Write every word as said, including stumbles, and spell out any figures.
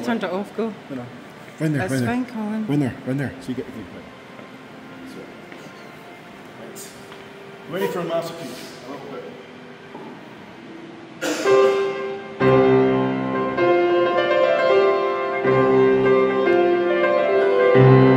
Turn it off, go. No, no. Run there, That's run there. fine, Colin. Run there, run there. So you get the right. So, right. Ready for a masterpiece. A little bit. Thank you.